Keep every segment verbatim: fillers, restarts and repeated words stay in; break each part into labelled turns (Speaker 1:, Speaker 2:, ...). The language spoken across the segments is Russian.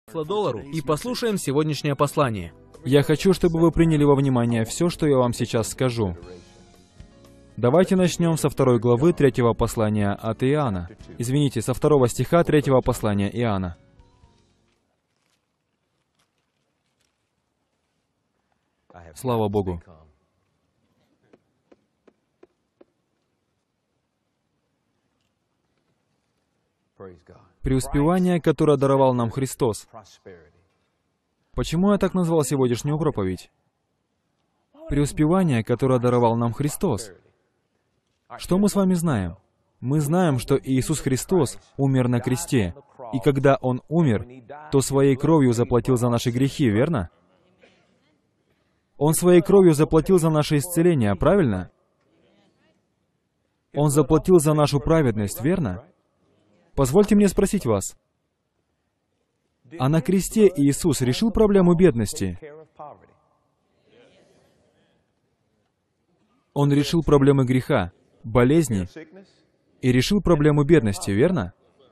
Speaker 1: доллару и послушаем сегодняшнее послание.
Speaker 2: Я хочу, чтобы вы приняли во внимание все, что я вам сейчас скажу. Давайте начнем со второй главы третьего послания от Иоанна. Извините, со второго стиха третьего послания Иоанна. Слава Богу. Преуспевание, которое даровал нам Христос. Почему я так назвал сегодняшнюю проповедь? Преуспевание, которое даровал нам Христос. Что мы с вами знаем? Мы знаем, что Иисус Христос умер на кресте, и когда Он умер, то своей кровью заплатил за наши грехи, верно? Он своей кровью заплатил за наше исцеление, правильно? Он заплатил за нашу праведность, верно? Позвольте мне спросить вас. А на кресте Иисус решил проблему бедности? Он решил проблемы греха, болезни и решил проблему бедности, верно?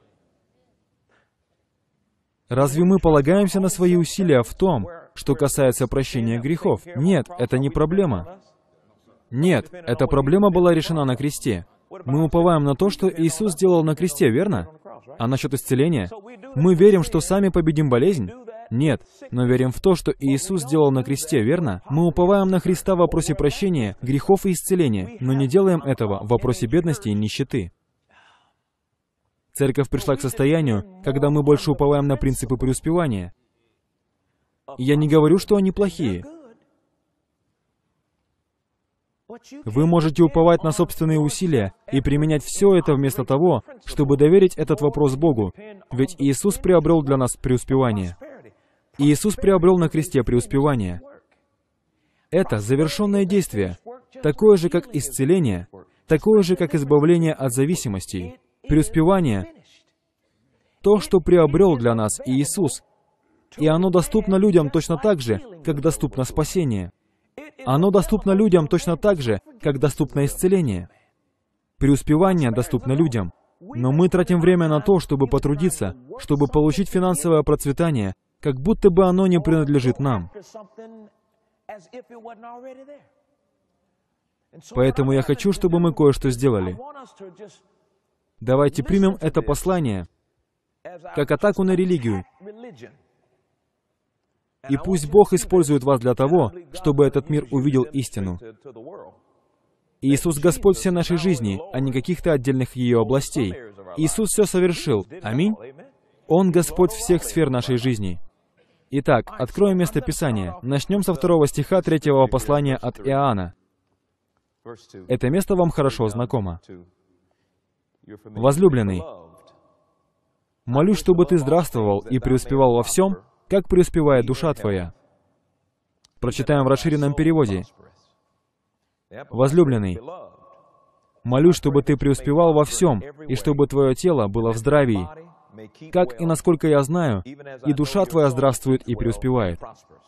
Speaker 2: Разве мы полагаемся на свои усилия в том, что касается прощения грехов? Нет, это не проблема. Нет, эта проблема была решена на кресте. Мы уповаем на то, что Иисус сделал на кресте, верно? А насчет исцеления? Мы верим, что сами победим болезнь? Нет, но верим в то, что Иисус сделал на кресте, верно? Мы уповаем на Христа в вопросе прощения, грехов и исцеления, но не делаем этого в вопросе бедности и нищеты. Церковь пришла к состоянию, когда мы больше уповаем на принципы преуспевания. Я не говорю, что они плохие. Вы можете уповать на собственные усилия и применять все это вместо того, чтобы доверить этот вопрос Богу. Ведь Иисус приобрел для нас преуспевание. Иисус приобрел на кресте преуспевание. Это завершенное действие, такое же, как исцеление, такое же, как избавление от зависимостей. Преуспевание — то, что приобрел для нас Иисус, и оно доступно людям точно так же, как доступно спасение. Оно доступно людям точно так же, как доступно исцеление. Преуспевание доступно людям, но мы тратим время на то, чтобы потрудиться, чтобы получить финансовое процветание, как будто бы оно не принадлежит нам. Поэтому я хочу, чтобы мы кое-что сделали. Давайте примем это послание как атаку на религию. И пусть Бог использует вас для того, чтобы этот мир увидел истину. Иисус Господь всей нашей жизни, а не каких-то отдельных ее областей. Иисус все совершил. Аминь. Он Господь всех сфер нашей жизни. Итак, откроем место Писания. Начнем со второго стиха третьего послания от Иоанна. Это место вам хорошо знакомо. «Возлюбленный, молюсь, чтобы ты здравствовал и преуспевал во всем, как преуспевает душа твоя». Прочитаем в расширенном переводе. «Возлюбленный, молюсь, чтобы ты преуспевал во всем, и чтобы твое тело было в здравии, как и, насколько я знаю, и душа твоя здравствует и преуспевает».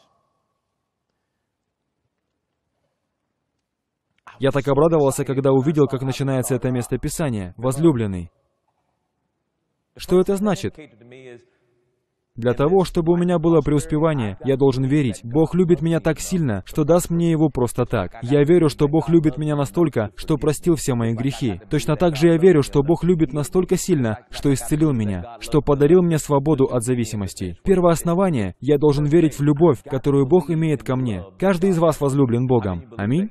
Speaker 2: Я так обрадовался, когда увидел, как начинается это место Писания. «Возлюбленный». Что это значит? Для того, чтобы у меня было преуспевание, я должен верить. Бог любит меня так сильно, что даст мне его просто так. Я верю, что Бог любит меня настолько, что простил все мои грехи. Точно так же я верю, что Бог любит настолько сильно, что исцелил меня, что подарил мне свободу от зависимостей. Первое основание — я должен верить в любовь, которую Бог имеет ко мне. Каждый из вас возлюблен Богом. Аминь?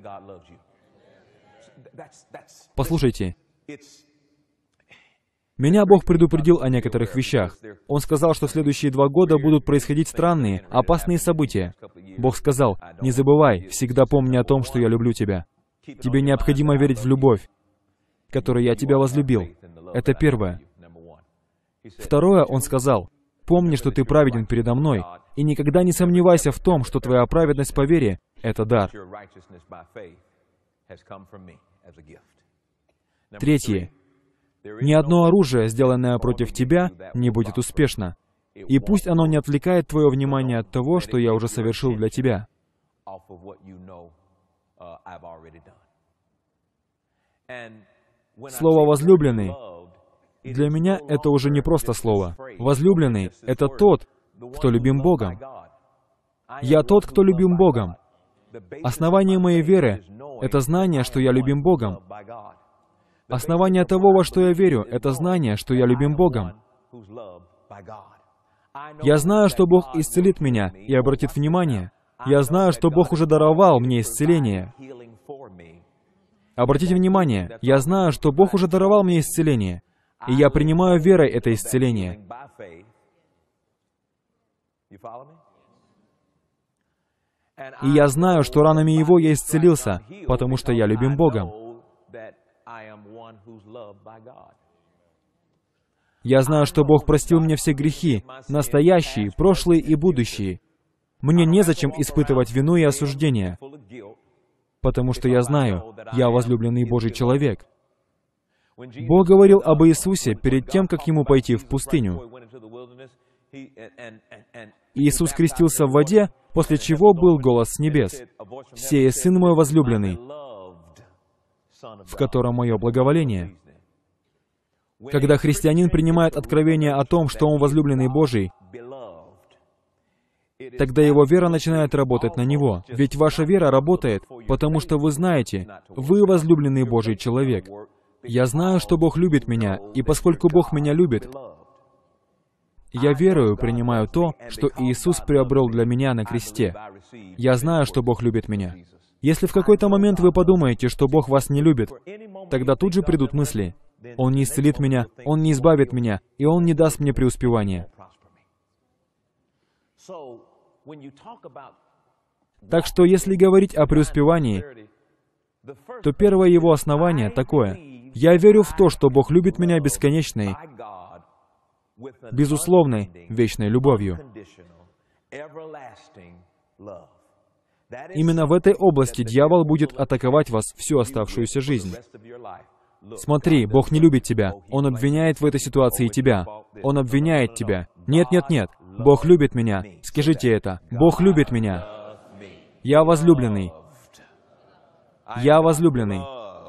Speaker 2: Послушайте. Меня Бог предупредил о некоторых вещах. Он сказал, что в следующие два года будут происходить странные, опасные события. Бог сказал: «Не забывай, всегда помни о том, что я люблю тебя. Тебе необходимо верить в любовь, которой я тебя возлюбил». Это первое. Второе, Он сказал: «Помни, что ты праведен передо мной, и никогда не сомневайся в том, что твоя праведность по вере — это дар». Третье. Ни одно оружие, сделанное против тебя, не будет успешно. И пусть оно не отвлекает твое внимание от того, что я уже совершил для тебя. Слово «возлюбленный» для меня это уже не просто слово. Возлюбленный — это тот, кто любим Богом. Я тот, кто любим Богом. Основание моей веры — это знание, что я любим Богом. Основание того, во что я верю, — это знание, что я любим Богом. Я знаю, что Бог исцелит меня и обратит внимание. Я знаю, что Бог уже даровал мне исцеление. Обратите внимание, я знаю, что Бог уже даровал мне исцеление, и я принимаю верой это исцеление. И я знаю, что ранами Его я исцелился, потому что я любим Богом. Я знаю, что Бог простил мне все грехи, настоящие, прошлые и будущие. Мне незачем испытывать вину и осуждение, потому что я знаю, я возлюбленный Божий человек. Бог говорил об Иисусе перед тем, как Ему пойти в пустыню. Иисус крестился в воде, после чего был голос с небес: «Сей Сын мой возлюбленный, в котором мое благоволение». Когда христианин принимает откровение о том, что он возлюбленный Божий, тогда его вера начинает работать на него. Ведь ваша вера работает, потому что вы знаете, вы возлюбленный Божий человек. Я знаю, что Бог любит меня, и поскольку Бог меня любит, я верую, принимаю то, что Иисус приобрел для меня на кресте. Я знаю, что Бог любит меня. Если в какой-то момент вы подумаете, что Бог вас не любит, тогда тут же придут мысли: Он не исцелит меня, Он не избавит меня, и Он не даст мне преуспевания. Так что, если говорить о преуспевании, то первое его основание такое: я верю в то, что Бог любит меня бесконечной, безусловной, вечной любовью. Именно в этой области дьявол будет атаковать вас всю оставшуюся жизнь. Смотри, Бог не любит тебя. Он обвиняет в этой ситуации тебя. Он обвиняет тебя. Нет, нет, нет. Бог любит меня. Скажите это. Бог любит меня. Я возлюбленный. Я возлюбленный.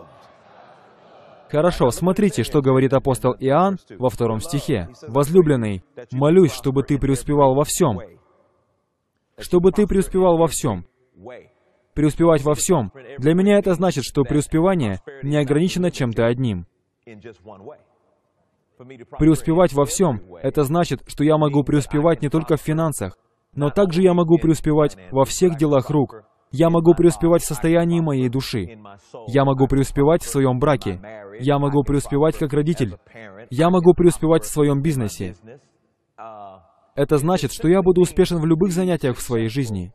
Speaker 2: Хорошо, смотрите, что говорит апостол Иоанн во втором стихе. «Возлюбленный, молюсь, чтобы ты преуспевал во всем». Чтобы ты преуспевал во всем. Преуспевать во всем. Для меня это значит, что преуспевание не ограничено чем-то одним. Преуспевать во всем — это значит, что я могу преуспевать не только в финансах, но также я могу преуспевать во всех делах рук. Я могу преуспевать в состоянии моей души. Я могу преуспевать в своем браке. Я могу преуспевать как родитель. Я могу преуспевать в своем бизнесе. Это значит, что я буду успешен в любых занятиях в своей жизни.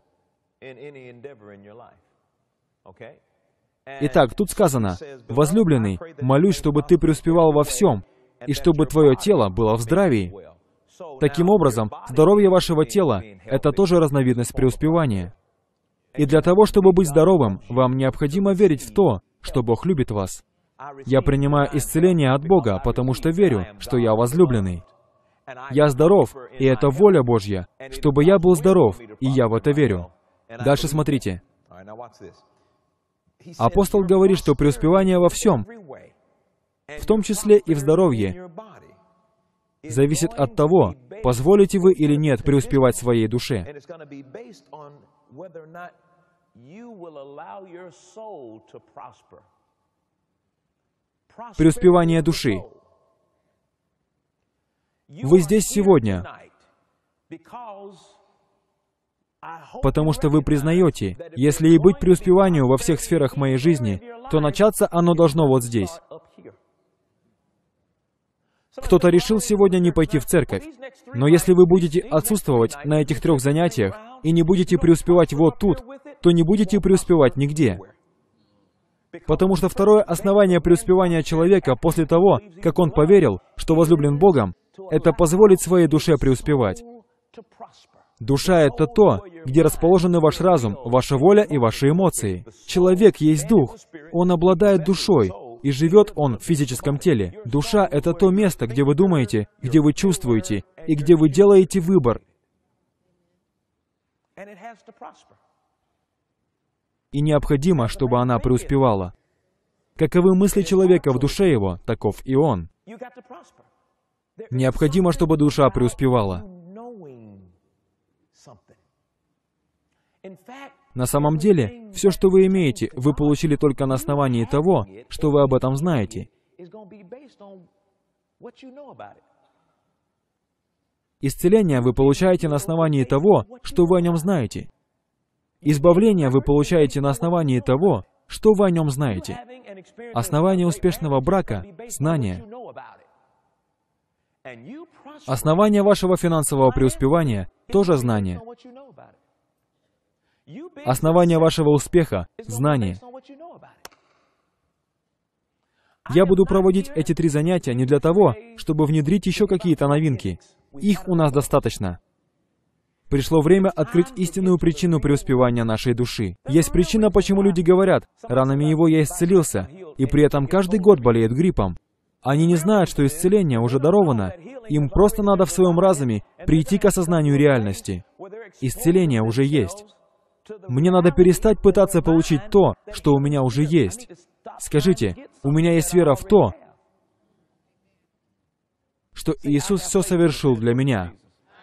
Speaker 2: Итак, тут сказано: «Возлюбленный, молюсь, чтобы ты преуспевал во всем, и чтобы твое тело было в здравии». Таким образом, здоровье вашего тела — это тоже разновидность преуспевания. И для того, чтобы быть здоровым, вам необходимо верить в то, что Бог любит вас. Я принимаю исцеление от Бога, потому что верю, что я возлюбленный. Я здоров, и это воля Божья, чтобы я был здоров, и я в это верю. Дальше смотрите. Апостол говорит, что преуспевание во всем, в том числе и в здоровье, зависит от того, позволите вы или нет преуспевать своей душе. Преуспевание души. Вы здесь сегодня, потому что вы признаете, если и быть преуспеванию во всех сферах моей жизни, то начаться оно должно вот здесь. Кто-то решил сегодня не пойти в церковь, но если вы будете отсутствовать на этих трех занятиях и не будете преуспевать вот тут, то не будете преуспевать нигде. Потому что второе основание преуспевания человека после того, как он поверил, что возлюблен Богом, это позволить своей душе преуспевать. Душа — это то, где расположены ваш разум, ваша воля и ваши эмоции. Человек есть дух. Он обладает душой, и живет он в физическом теле. Душа — это то место, где вы думаете, где вы чувствуете, и где вы делаете выбор. И необходимо, чтобы она преуспевала. Каковы мысли человека в душе его, таков и он. Необходимо, чтобы душа преуспевала. На самом деле, все, что вы имеете, вы получили только на основании того, что вы об этом знаете. Исцеление вы получаете на основании того, что вы о нем знаете. Избавление вы получаете на основании того, что вы о нем знаете. Основание успешного брака — знание. Основание вашего финансового преуспевания — тоже знание. Основание вашего успеха — знание. Я буду проводить эти три занятия не для того, чтобы внедрить еще какие-то новинки. Их у нас достаточно. Пришло время открыть истинную причину преуспевания нашей души. Есть причина, почему люди говорят: «Ранами его я исцелился», и при этом каждый год болеют гриппом. Они не знают, что исцеление уже даровано. Им просто надо в своем разуме прийти к осознанию реальности. Исцеление уже есть. Мне надо перестать пытаться получить то, что у меня уже есть. Скажите, у меня есть вера в то, что Иисус все совершил для меня.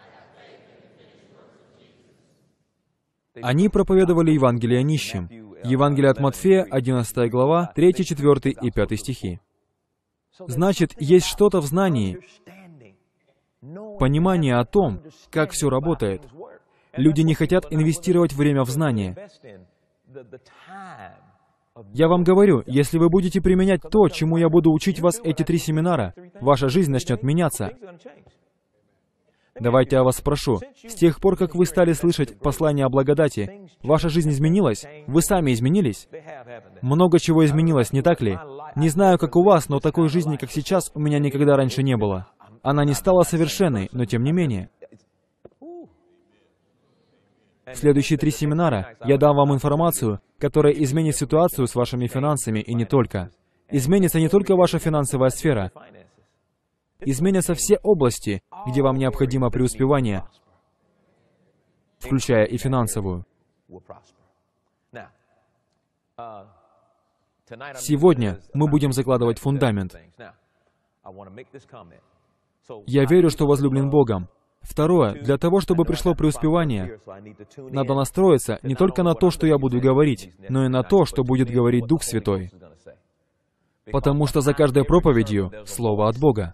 Speaker 2: Они проповедовали Евангелие нищим. Евангелие от Матфея, одиннадцатая глава, третий, четвёртый и пятый стихи. Значит, есть что-то в знании, понимание о том, как все работает. Люди не хотят инвестировать время в знание. Я вам говорю, если вы будете применять то, чему я буду учить вас эти три семинара, ваша жизнь начнет меняться. Давайте я вас спрошу, с тех пор, как вы стали слышать послание о благодати, ваша жизнь изменилась? Вы сами изменились? Много чего изменилось, не так ли? Не знаю, как у вас, но такой жизни, как сейчас, у меня никогда раньше не было. Она не стала совершенной, но тем не менее. В следующие три семинара я дам вам информацию, которая изменит ситуацию с вашими финансами и не только. Изменится не только ваша финансовая сфера. Изменятся все области, где вам необходимо преуспевание, включая и финансовую. Сегодня мы будем закладывать фундамент. Я верю, что возлюблен Богом. Второе, для того, чтобы пришло преуспевание, надо настроиться не только на то, что я буду говорить, но и на то, что будет говорить Дух Святой. Потому что за каждой проповедью — Слово от Бога.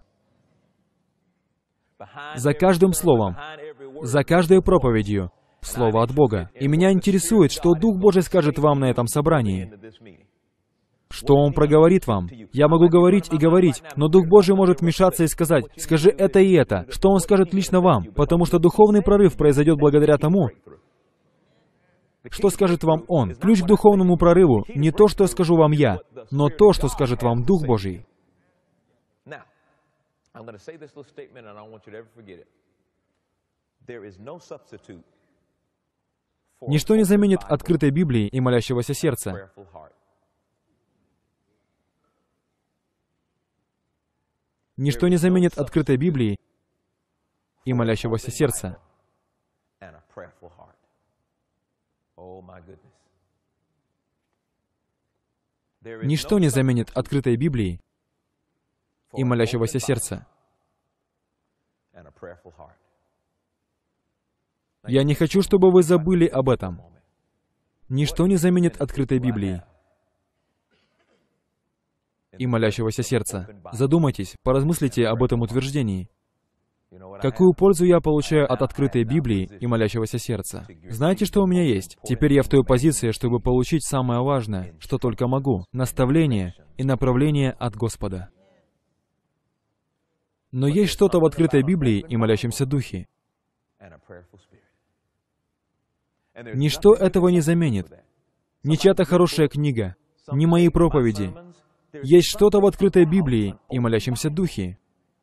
Speaker 2: За каждым словом, за каждой проповедью — Слово от Бога. И меня интересует, что Дух Божий скажет вам на этом собрании. Что Он проговорит вам? Я могу говорить и говорить, но Дух Божий может вмешаться и сказать: «Скажи это и это». Что Он скажет лично вам? Потому что духовный прорыв произойдет благодаря тому, что скажет вам Он. Ключ к духовному прорыву — не то, что скажу вам я, но то, что скажет вам Дух Божий. Ничто не заменит открытой Библии и молящегося сердца. Ничто не заменит открытой Библии и молящегося сердца. Ничто не заменит открытой Библии и молящегося сердца. Я не хочу, чтобы вы забыли об этом. Ничто не заменит открытой Библии и молящегося сердца. Задумайтесь, поразмыслите об этом утверждении. Какую пользу я получаю от открытой Библии и молящегося сердца? Знаете, что у меня есть? Теперь я в той позиции, чтобы получить самое важное, что только могу — наставление и направление от Господа. Но есть что-то в открытой Библии и молящемся Духе. Ничто этого не заменит. Ни чья-то хорошая книга, ни мои проповеди. Есть что-то в открытой Библии и молящемся Духе.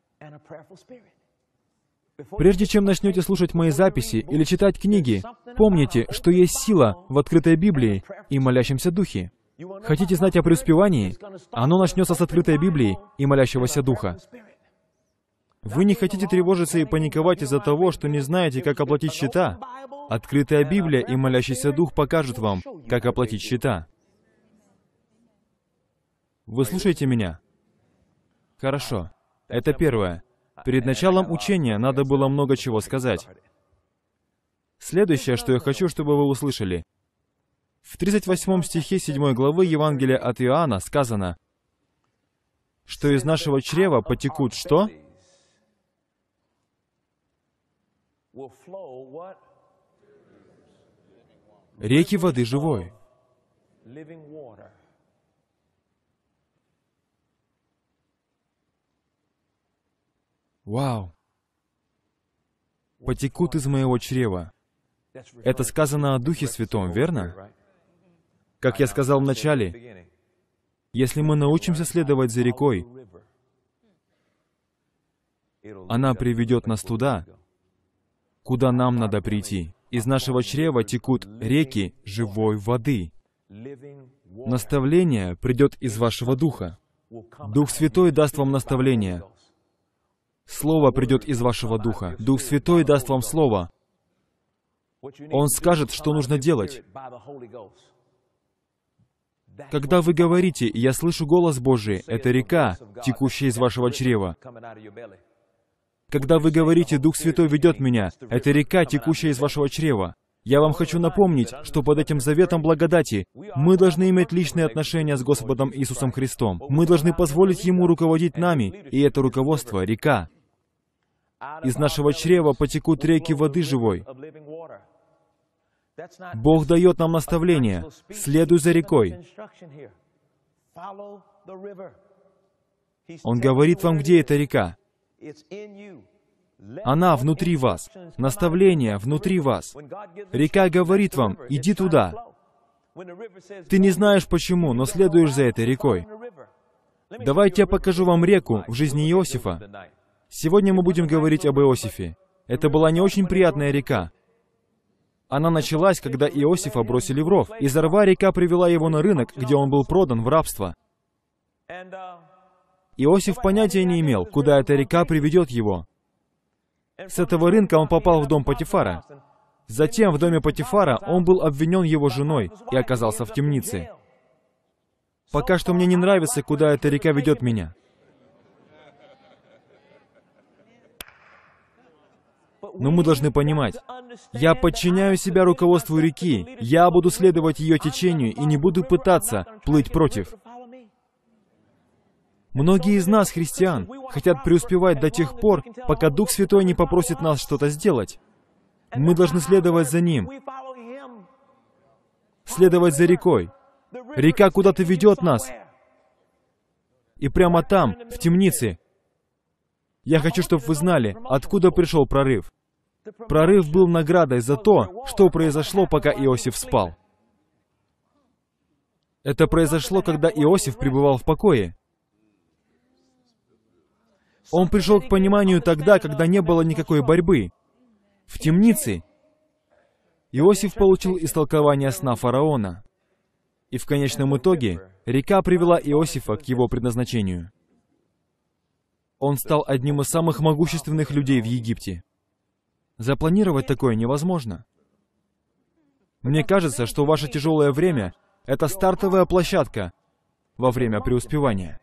Speaker 2: Прежде чем начнете слушать мои записи или читать книги, помните, что есть сила в открытой Библии и молящемся Духе. Хотите знать о преуспевании? Оно начнется с открытой Библии и молящегося Духа. Вы не хотите тревожиться и паниковать из-за того, что не знаете, как оплатить счета? Открытая Библия и молящийся Дух покажут вам, как оплатить счета. Вы слушаете меня? Хорошо. Это первое. Перед началом учения надо было много чего сказать. Следующее, что я хочу, чтобы вы услышали. В тридцать восьмом стихе седьмой главы Евангелия от Иоанна сказано, что из нашего чрева потекут что? Реки воды живой. Вау! Потекут из моего чрева. Это сказано о Духе Святом, верно? Как я сказал вначале, если мы научимся следовать за рекой, она приведет нас туда, куда нам надо прийти. Из нашего чрева текут реки живой воды. Наставление придет из вашего духа. Дух Святой даст вам наставление. Слово придет из вашего духа. Дух Святой даст вам Слово. Он скажет, что нужно делать. Когда вы говорите, «Я слышу голос Божий», это река, текущая из вашего чрева. Когда вы говорите, «Дух Святой ведет меня», это река, текущая из вашего чрева. Я вам хочу напомнить, что под этим заветом благодати мы должны иметь личные отношения с Господом Иисусом Христом. Мы должны позволить Ему руководить нами, и это руководство — река. Из нашего чрева потекут реки воды живой. Бог дает нам наставление. Следуй за рекой. Он говорит вам, где эта река. Она внутри вас. Наставление внутри вас. Река говорит вам, иди туда. Ты не знаешь почему, но следуешь за этой рекой. Давайте я покажу вам реку в жизни Иосифа. Сегодня мы будем говорить об Иосифе. Это была не очень приятная река. Она началась, когда Иосифа бросили в ров. Из рва река привела его на рынок, где он был продан в рабство. Иосиф понятия не имел, куда эта река приведет его. С этого рынка он попал в дом Потифара. Затем в доме Потифара он был обвинен его женой и оказался в темнице. Пока что мне не нравится, куда эта река ведет меня. Но мы должны понимать, я подчиняю себя руководству реки, я буду следовать ее течению и не буду пытаться плыть против. Многие из нас, христиан, хотят преуспевать до тех пор, пока Дух Святой не попросит нас что-то сделать. Мы должны следовать за Ним, следовать за рекой. Река куда-то ведет нас. И прямо там, в темнице, я хочу, чтобы вы знали, откуда пришел прорыв. Прорыв был наградой за то, что произошло, пока Иосиф спал. Это произошло, когда Иосиф пребывал в покое. Он пришел к пониманию тогда, когда не было никакой борьбы. В темнице Иосиф получил истолкование сна фараона. И в конечном итоге река привела Иосифа к его предназначению. Он стал одним из самых могущественных людей в Египте. Запланировать такое невозможно. Мне кажется, что ваше тяжелое время — это стартовая площадка во время преуспевания.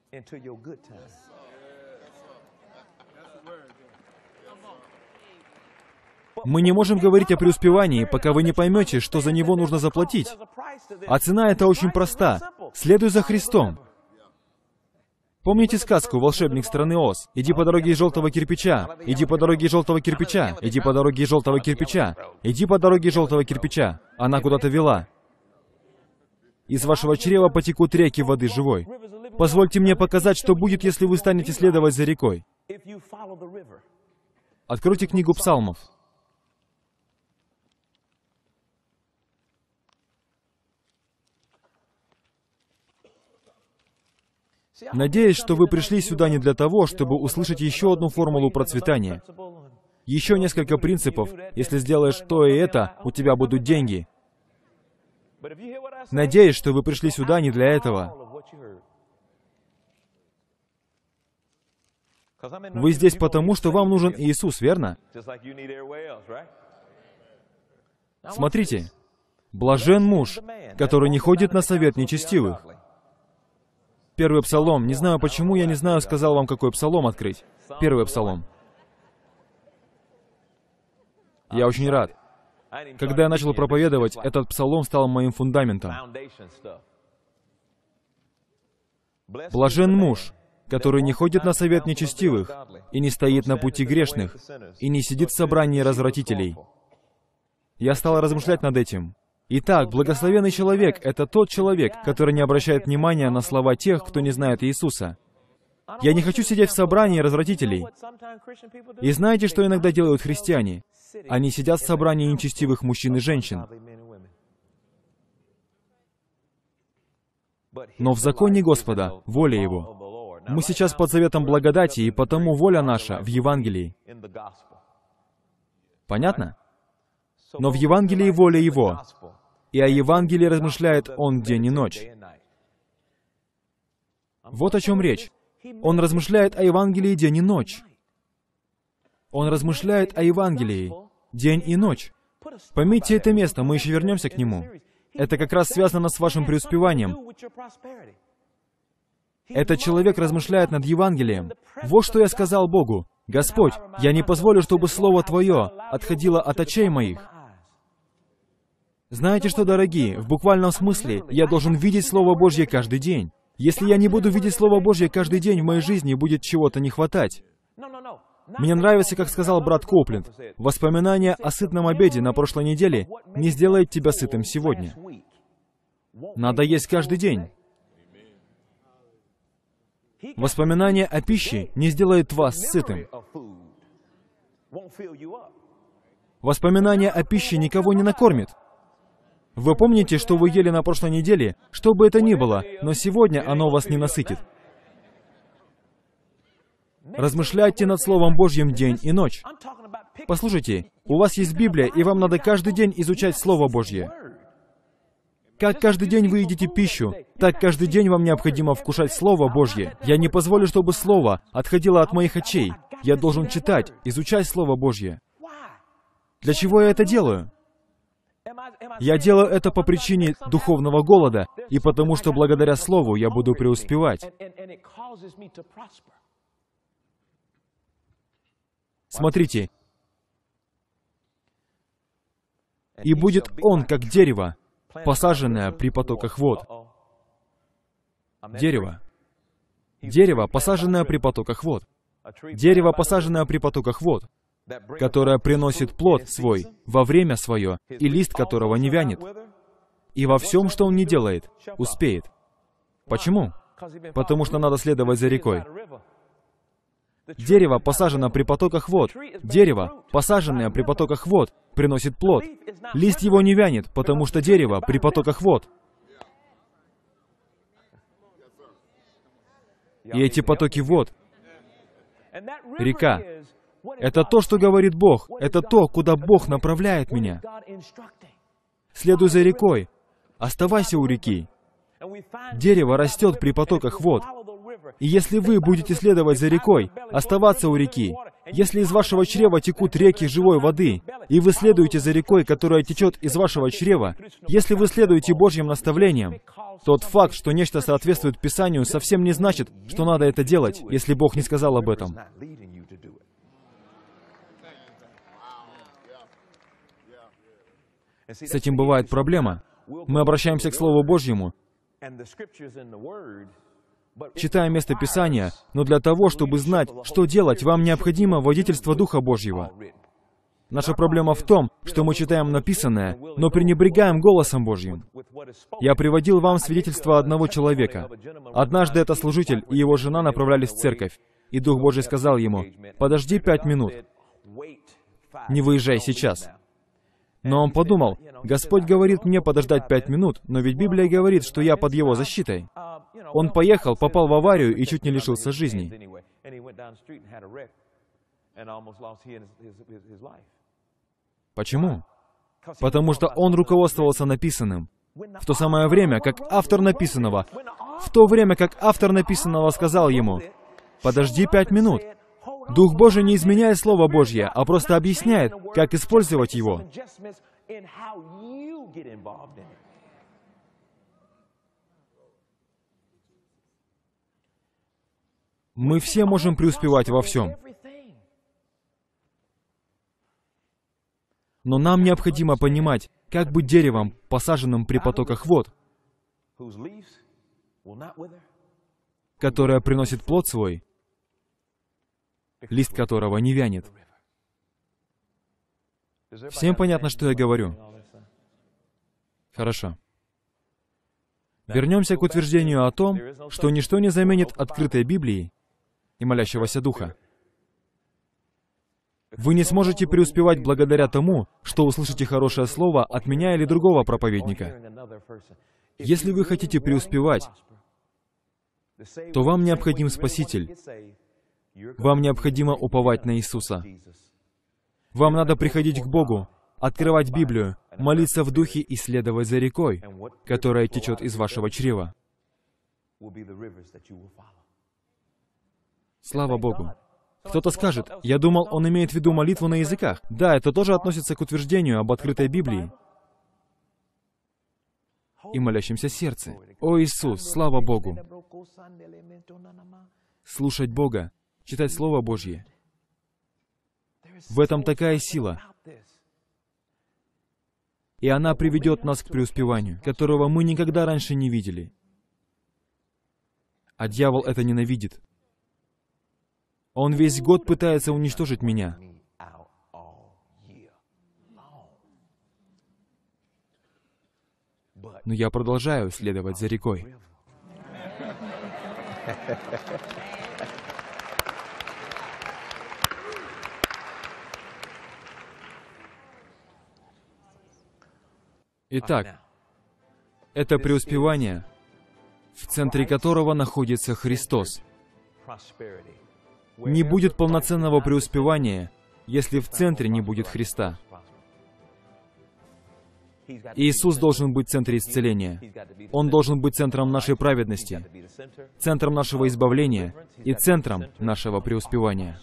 Speaker 2: Мы не можем говорить о преуспевании, пока вы не поймете, что за него нужно заплатить. А цена эта очень проста. Следуй за Христом. Помните сказку «Волшебник страны Оз»? Иди по дороге из желтого кирпича, иди по дороге из желтого кирпича, иди по дороге из желтого кирпича, иди по дороге из желтого кирпича. Она куда-то вела. Из вашего чрева потекут реки воды живой. Позвольте мне показать, что будет, если вы станете следовать за рекой. Откройте книгу Псалмов. Надеюсь, что вы пришли сюда не для того, чтобы услышать еще одну формулу процветания. Еще несколько принципов. Если сделаешь то и это, у тебя будут деньги. Надеюсь, что вы пришли сюда не для этого. Вы здесь потому, что вам нужен Иисус, верно? Смотрите. Блажен муж, который не ходит на совет нечестивых. Первый псалом. Не знаю, почему я не знаю, сказал вам, какой псалом открыть. Первый псалом. Я очень рад. Когда я начал проповедовать, этот псалом стал моим фундаментом. «Блажен муж, который не ходит на совет нечестивых, и не стоит на пути грешных, и не сидит в собрании развратителей». Я стал размышлять над этим. Итак, благословенный человек — это тот человек, который не обращает внимания на слова тех, кто не знает Иисуса. Я не хочу сидеть в собрании развратителей. И знаете, что иногда делают христиане? Они сидят в собрании нечестивых мужчин и женщин. Но в законе Господа воля Его. Мы сейчас под заветом благодати, и потому воля наша в Евангелии. Понятно? Но в Евангелии воля Его, и о Евангелии размышляет Он день и ночь. Вот о чем речь. Он размышляет о Евангелии день и ночь. Он размышляет о Евангелии день и ночь. Поймите это место, мы еще вернемся к нему. Это как раз связано с вашим преуспеванием. Этот человек размышляет над Евангелием. Вот что я сказал Богу. «Господь, я не позволю, чтобы Слово Твое отходило от очей моих». Знаете что, дорогие, в буквальном смысле, я должен видеть Слово Божье каждый день. Если я не буду видеть Слово Божье каждый день, в моей жизни будет чего-то не хватать. Мне нравится, как сказал брат Коупленд, воспоминание о сытном обеде на прошлой неделе не сделает тебя сытым сегодня. Надо есть каждый день. Воспоминание о пище не сделает вас сытым. Воспоминание о пище никого не накормит. Вы помните, что вы ели на прошлой неделе, что бы это ни было, но сегодня оно вас не насытит. Размышляйте над Словом Божьим день и ночь. Послушайте, у вас есть Библия, и вам надо каждый день изучать Слово Божье. Как каждый день вы едите пищу, так каждый день вам необходимо вкушать Слово Божье. Я не позволю, чтобы Слово отходило от моих очей. Я должен читать, изучать Слово Божье. Для чего я это делаю? Я делаю это по причине духовного голода, и потому что благодаря Слову я буду преуспевать. Смотрите. «И будет он, как дерево, посаженное при потоках вод». Дерево. Дерево, посаженное при потоках вод. Дерево, посаженное при потоках вод, которое приносит плод свой во время свое, и лист которого не вянет. И во всем, что он не делает, успеет. Почему? Потому что надо следовать за рекой. Дерево, посаженное при потоках вод. Дерево, посаженное при потоках вод, приносит плод. Лист его не вянет, потому что дерево при потоках вод. И эти потоки вод, река, это то, что говорит Бог. Это то, куда Бог направляет меня. Следуй за рекой. Оставайся у реки. Дерево растет при потоках вод. И если вы будете следовать за рекой, оставаться у реки, если из вашего чрева текут реки живой воды, и вы следуете за рекой, которая течет из вашего чрева, если вы следуете Божьим наставлениям, тот факт, что нечто соответствует Писанию, совсем не значит, что надо это делать, если Бог не сказал об этом. С этим бывает проблема. Мы обращаемся к Слову Божьему, читая место Писания, но для того, чтобы знать, что делать, вам необходимо водительство Духа Божьего. Наша проблема в том, что мы читаем написанное, но пренебрегаем голосом Божьим. Я приводил вам свидетельство одного человека. Однажды это служитель и его жена направлялись в церковь, и Дух Божий сказал ему: «Подожди пять минут, не выезжай сейчас». Но он подумал: «Господь говорит мне подождать пять минут, но ведь Библия говорит, что я под Его защитой». Он поехал, попал в аварию и чуть не лишился жизни. Почему? Потому что он руководствовался написанным. В то самое время, как автор написанного, в то время, как автор написанного сказал ему: «Подожди пять минут». Дух Божий не изменяет Слово Божье, а просто объясняет, как использовать его. Мы все можем преуспевать во всем. Но нам необходимо понимать, как быть деревом, посаженным при потоках вод, которое приносит плод свой, лист которого не вянет. Всем понятно, что я говорю? Хорошо. Вернемся к утверждению о том, что ничто не заменит открытой Библии и молящегося Духа. Вы не сможете преуспевать благодаря тому, что услышите хорошее слово от меня или другого проповедника. Если вы хотите преуспевать, то вам необходим Спаситель. Вам необходимо уповать на Иисуса. Вам надо приходить к Богу, открывать Библию, молиться в Духе и следовать за рекой, которая течет из вашего чрева. Слава Богу. Кто-то скажет, я думал, он имеет в виду молитву на языках. Да, это тоже относится к утверждению об открытой Библии и молящемся сердце. О Иисус, слава Богу! Слушать Бога, читать Слово Божье. В этом такая сила. И она приведет нас к преуспеванию, которого мы никогда раньше не видели. А дьявол это ненавидит. Он весь год пытается уничтожить меня. Но я продолжаю следовать за рекой. Итак, это преуспевание, в центре которого находится Христос. Не будет полноценного преуспевания, если в центре не будет Христа. Иисус должен быть в центре исцеления. Он должен быть центром нашей праведности, центром нашего избавления и центром нашего преуспевания.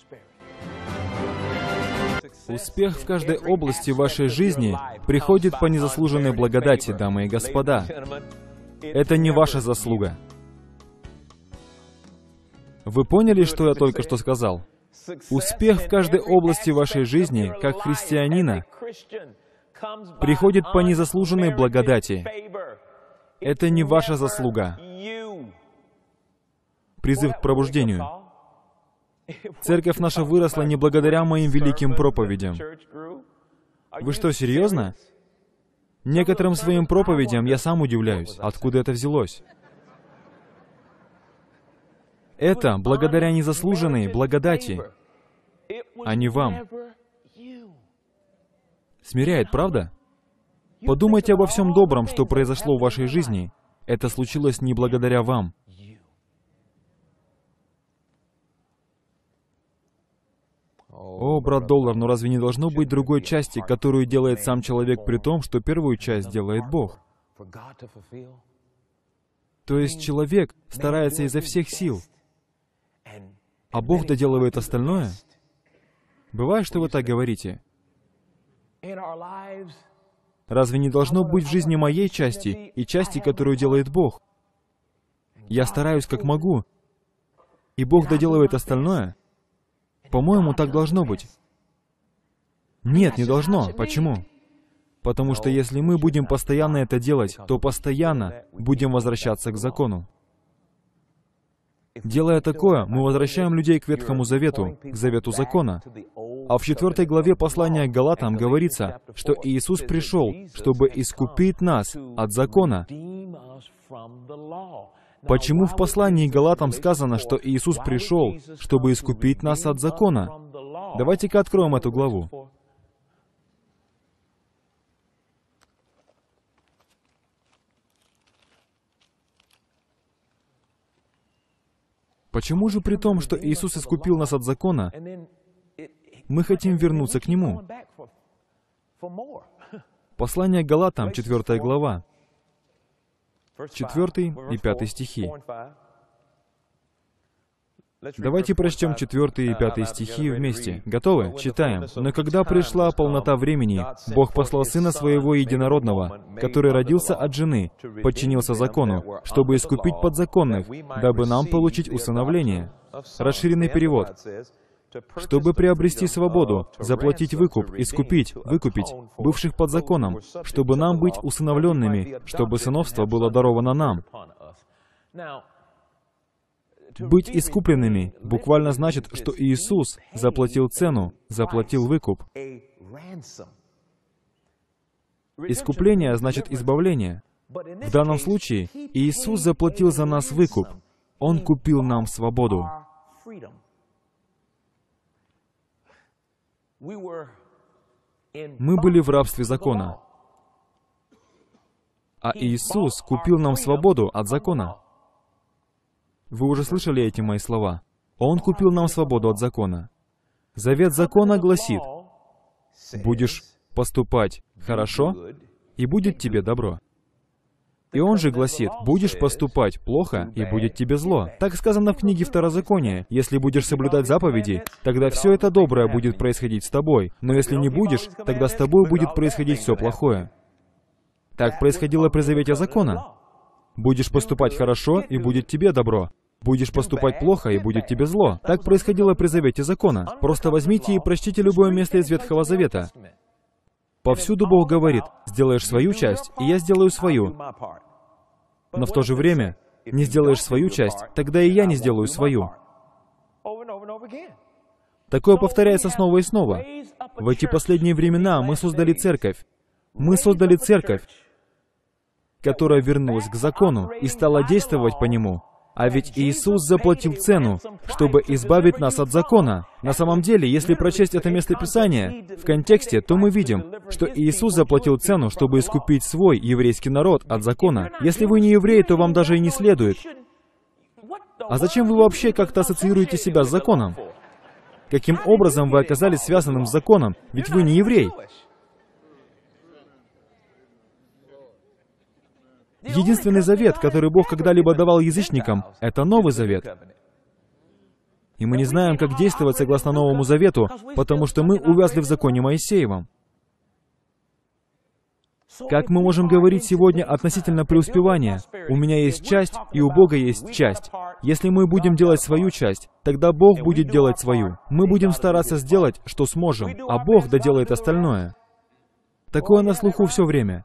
Speaker 2: Успех в каждой области вашей жизни приходит по незаслуженной благодати, дамы и господа. Это не ваша заслуга. Вы поняли, что я только что сказал? Успех в каждой области вашей жизни, как христианина, приходит по незаслуженной благодати. Это не ваша заслуга. Призыв к пробуждению. Церковь наша выросла не благодаря моим великим проповедям. Вы что, серьезно? Некоторым своим проповедям я сам удивляюсь, откуда это взялось. Это благодаря незаслуженной благодати, а не вам. Смиряет, правда? Подумайте обо всем добром, что произошло в вашей жизни. Это случилось не благодаря вам. О, брат Доллар, но разве не должно быть другой части, которую делает сам человек при том, что первую часть делает Бог? То есть человек старается изо всех сил, а Бог доделывает остальное? Бывает, что вы так говорите? Разве не должно быть в жизни моей части и части, которую делает Бог? Я стараюсь как могу, и Бог доделывает остальное? По-моему, так должно быть. Нет, не должно. Почему? Потому что если мы будем постоянно это делать, то постоянно будем возвращаться к закону. Делая такое, мы возвращаем людей к Ветхому Завету, к Завету Закона. А в четвертой главе послания к Галатам говорится, что Иисус пришел, чтобы искупить нас от закона. Почему в послании к Галатам сказано, что Иисус пришел, чтобы искупить нас от закона? Давайте-ка откроем эту главу. Почему же при том, что Иисус искупил нас от закона, мы хотим вернуться к Нему? Послание к Галатам, четвертая глава, четвертый и пятый стихи. Давайте прочтем четвертый и пятый стихи вместе. Готовы? Читаем. «Но когда пришла полнота времени, Бог послал Сына Своего Единородного, который родился от жены, подчинился закону, чтобы искупить подзаконных, дабы нам получить усыновление». Расширенный перевод. чтобы приобрести свободу, заплатить выкуп, искупить, выкупить бывших под законом, чтобы нам быть усыновленными, чтобы сыновство было даровано нам. Быть искупленными буквально значит, что Иисус заплатил цену, заплатил выкуп. Искупление значит избавление. В данном случае Иисус заплатил за нас выкуп. Он купил нам свободу. Мы были в рабстве закона, а Иисус купил нам свободу от закона. Вы уже слышали эти мои слова? Он купил нам свободу от закона. Завет закона гласит: будешь поступать хорошо, и будет тебе добро. И он же гласит: будешь поступать плохо, и будет тебе зло. Так сказано в книге Второзакония: если будешь соблюдать заповеди, тогда все это доброе будет происходить с тобой, но если не будешь, тогда с тобой будет происходить все плохое. Так происходило при завете закона. Будешь поступать хорошо, и будет тебе добро. Будешь поступать плохо, и будет тебе зло. Так происходило при завете закона. Просто возьмите и прочтите любое место из Ветхого Завета. Повсюду Бог говорит: сделаешь свою часть, и я сделаю свою. Но в то же время, не сделаешь свою часть, тогда и я не сделаю свою. Такое повторяется снова и снова. В эти последние времена мы создали церковь. Мы создали церковь, которая вернулась к закону и стала действовать по нему. А ведь Иисус заплатил цену, чтобы избавить нас от закона. На самом деле, если прочесть это местописание в контексте, то мы видим, что Иисус заплатил цену, чтобы искупить свой еврейский народ от закона. Если вы не еврей, то вам даже и не следует. А зачем вы вообще как-то ассоциируете себя с законом? Каким образом вы оказались связанным с законом? Ведь вы не еврей. Единственный завет, который Бог когда-либо давал язычникам, это Новый Завет. И мы не знаем, как действовать согласно Новому Завету, потому что мы увязли в законе Моисеевом. Как мы можем говорить сегодня относительно преуспевания? У меня есть часть, и у Бога есть часть. Если мы будем делать свою часть, тогда Бог будет делать свою. Мы будем стараться сделать, что сможем, а Бог доделает остальное. Такое на слуху все время.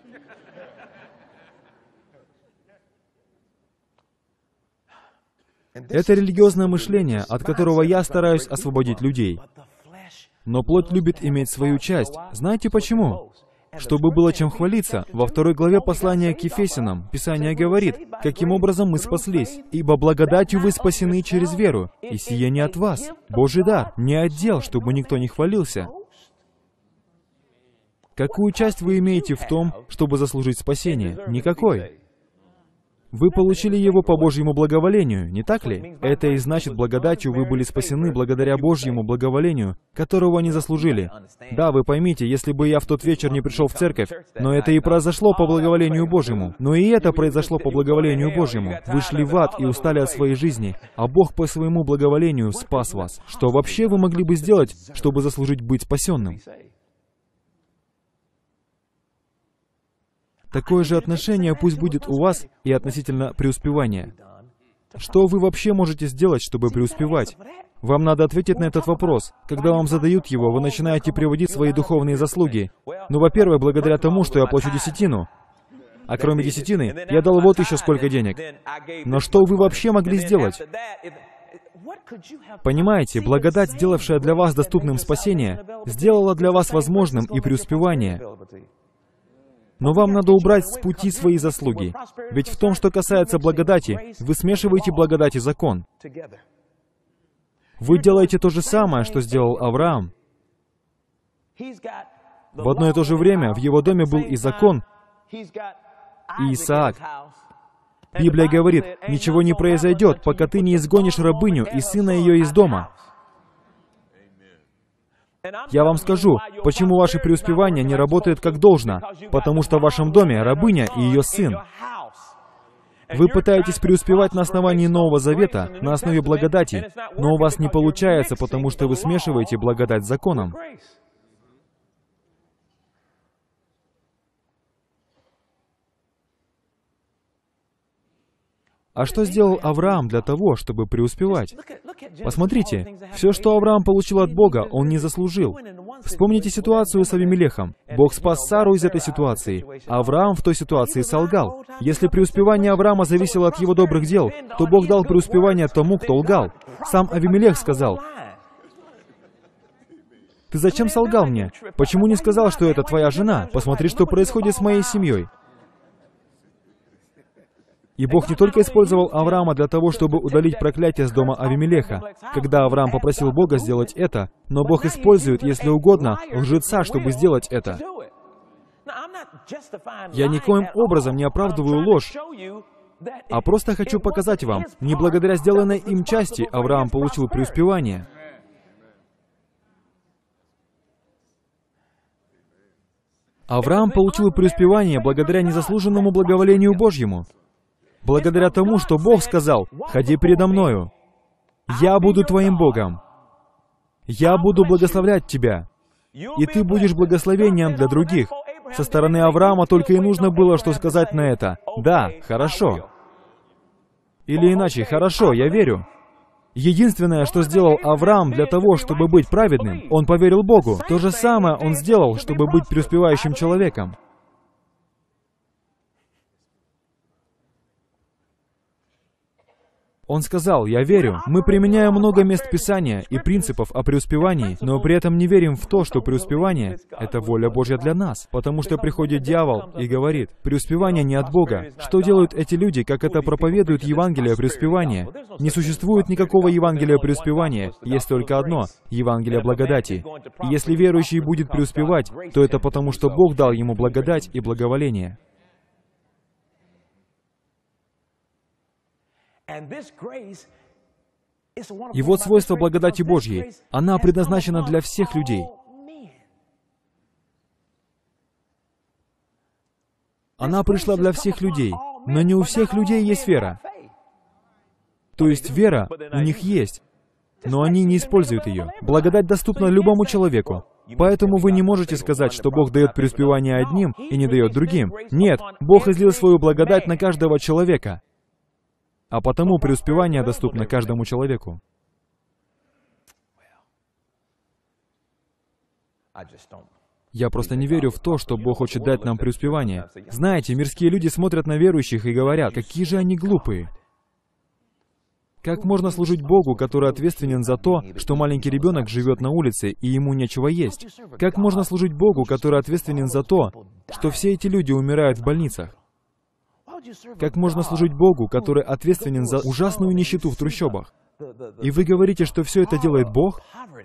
Speaker 2: Это религиозное мышление, от которого я стараюсь освободить людей. Но плоть любит иметь свою часть. Знаете почему? Чтобы было чем хвалиться, во второй главе послания к Ефесянам Писание говорит: «Каким образом мы спаслись? Ибо благодатью вы спасены через веру, и сие не от вас, Божий дар, не от дел, чтобы никто не хвалился». Какую часть вы имеете в том, чтобы заслужить спасение? Никакой. Вы получили его по Божьему благоволению, не так ли? Это и значит, благодатью вы были спасены благодаря Божьему благоволению, которого не заслужили. Да, вы поймите, если бы я в тот вечер не пришел в церковь, но это и произошло по благоволению Божьему. Но и это произошло по благоволению Божьему. Вы шли в ад и устали от своей жизни, а Бог по своему благоволению спас вас. Что вообще вы могли бы сделать, чтобы заслужить быть спасенным? Такое же отношение пусть будет у вас и относительно преуспевания. Что вы вообще можете сделать, чтобы преуспевать? Вам надо ответить на этот вопрос. Когда вам задают его, вы начинаете приводить свои духовные заслуги. Ну, во-первых, благодаря тому, что я плачу десятину. А кроме десятины, я дал вот еще сколько денег. Но что вы вообще могли сделать? Понимаете, благодать, сделавшая для вас доступным спасение, сделала для вас возможным и преуспевание. Но вам надо убрать с пути свои заслуги. Ведь в том, что касается благодати, вы смешиваете благодать и закон. Вы делаете то же самое, что сделал Авраам. В одно и то же время в его доме был и закон, и Исаак. Библия говорит: «Ничего не произойдет, пока ты не изгонишь рабыню и сына ее из дома». Я вам скажу, почему ваше преуспевание не работает как должно. Потому что в вашем доме рабыня и ее сын. Вы пытаетесь преуспевать на основании Нового Завета, на основе благодати, но у вас не получается, потому что вы смешиваете благодать с законом. А что сделал Авраам для того, чтобы преуспевать? Посмотрите, все, что Авраам получил от Бога, он не заслужил. Вспомните ситуацию с Авимелехом. Бог спас Сару из этой ситуации. А Авраам в той ситуации солгал. Если преуспевание Авраама зависело от его добрых дел, то Бог дал преуспевание тому, кто лгал. Сам Авимелех сказал: «Ты зачем солгал мне? Почему не сказал, что это твоя жена? Посмотри, что происходит с моей семьей». И Бог не только использовал Авраама для того, чтобы удалить проклятие с дома Авимелеха, когда Авраам попросил Бога сделать это, но Бог использует, если угодно, лжеца, чтобы сделать это. Я никоим образом не оправдываю ложь, а просто хочу показать вам, не благодаря сделанной им части Авраам получил преуспевание. Авраам получил преуспевание благодаря незаслуженному благоволению Божьему. Благодаря тому, что Бог сказал: «Ходи передо мною. Я буду твоим Богом. Я буду благословлять тебя. И ты будешь благословением для других». Со стороны Авраама только и нужно было что сказать на это: «Да, хорошо». Или иначе: «Хорошо, я верю». Единственное, что сделал Авраам для того, чтобы быть праведным, он поверил Богу. То же самое он сделал, чтобы быть преуспевающим человеком. Он сказал: «Я верю». Мы применяем много мест Писания и принципов о преуспевании, но при этом не верим в то, что преуспевание — это воля Божья для нас. Потому что приходит дьявол и говорит: преуспевание не от Бога. Что делают эти люди, как это проповедуют Евангелие преуспевания? Не существует никакого Евангелия преуспевания, есть только одно — Евангелие благодати. И если верующий будет преуспевать, то это потому, что Бог дал ему благодать и благоволение. И вот свойство благодати Божьей. Она предназначена для всех людей. Она пришла для всех людей, но не у всех людей есть вера. То есть вера у них есть, но они не используют ее. Благодать доступна любому человеку. Поэтому вы не можете сказать, что Бог дает преуспевание одним и не дает другим. Нет, Бог излил свою благодать на каждого человека. А потому преуспевание доступно каждому человеку. Я просто не верю в то, что Бог хочет дать нам преуспевание. Знаете, мирские люди смотрят на верующих и говорят: какие же они глупые. Как можно служить Богу, который ответственен за то, что маленький ребенок живет на улице и ему нечего есть? Как можно служить Богу, который ответственен за то, что все эти люди умирают в больницах? Как можно служить Богу, который ответственен за ужасную нищету в трущобах? И вы говорите, что все это делает Бог?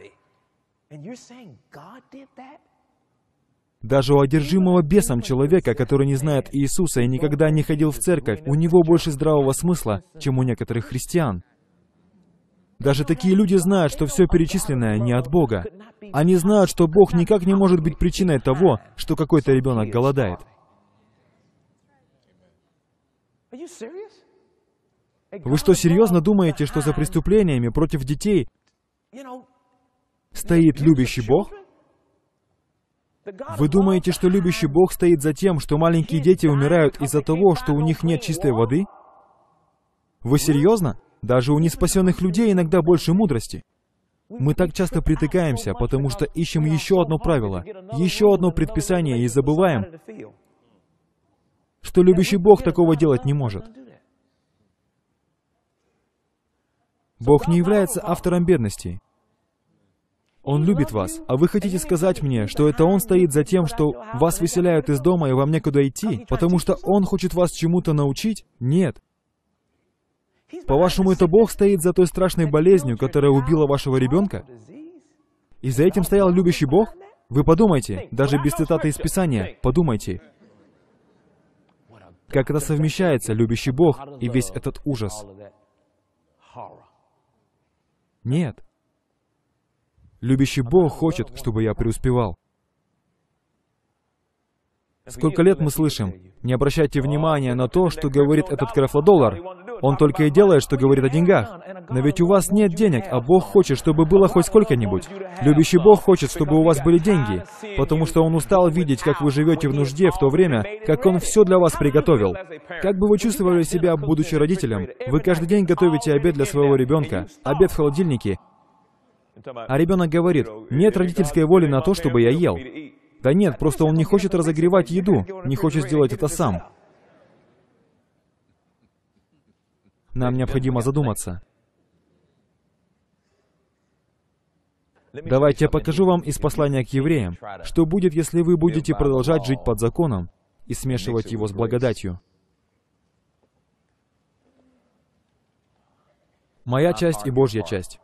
Speaker 2: Даже у одержимого бесом человека, который не знает Иисуса и никогда не ходил в церковь, у него больше здравого смысла, чем у некоторых христиан. Даже такие люди знают, что все перечисленное не от Бога. Они знают, что Бог никак не может быть причиной того, что какой-то ребенок голодает. Вы что, серьезно думаете, что за преступлениями против детей стоит любящий Бог? Вы думаете, что любящий Бог стоит за тем, что маленькие дети умирают из-за того, что у них нет чистой воды? Вы серьезно? Даже у неспасенных людей иногда больше мудрости. Мы так часто притыкаемся, потому что ищем еще одно правило, еще одно предписание и забываем, что любящий Бог такого делать не может. Бог не является автором бедности. Он любит вас, а вы хотите сказать мне, что это Он стоит за тем, что вас выселяют из дома и вам некуда идти, потому что Он хочет вас чему-то научить? Нет. По-вашему, это Бог стоит за той страшной болезнью, которая убила вашего ребенка? И за этим стоял любящий Бог? Вы подумайте, даже без цитаты из Писания, подумайте. Как это совмещается, любящий Бог и весь этот ужас? Нет. Любящий Бог хочет, чтобы я преуспевал. Сколько лет мы слышим: не обращайте внимания на то, что говорит этот крафлодоллар. Он только и делает, что говорит о деньгах. Но ведь у вас нет денег, а Бог хочет, чтобы было хоть сколько-нибудь. Любящий Бог хочет, чтобы у вас были деньги, потому что Он устал видеть, как вы живете в нужде, в то время, как Он все для вас приготовил. Как бы вы чувствовали себя, будучи родителем? Вы каждый день готовите обед для своего ребенка, обед в холодильнике, а ребенок говорит: «Нет родительской воли на то, чтобы я ел». Да нет, просто он не хочет разогревать еду, не хочет сделать это сам. Нам необходимо задуматься. Давайте я покажу вам из послания к евреям, что будет, если вы будете продолжать жить под законом и смешивать его с благодатью. Моя часть и Божья часть.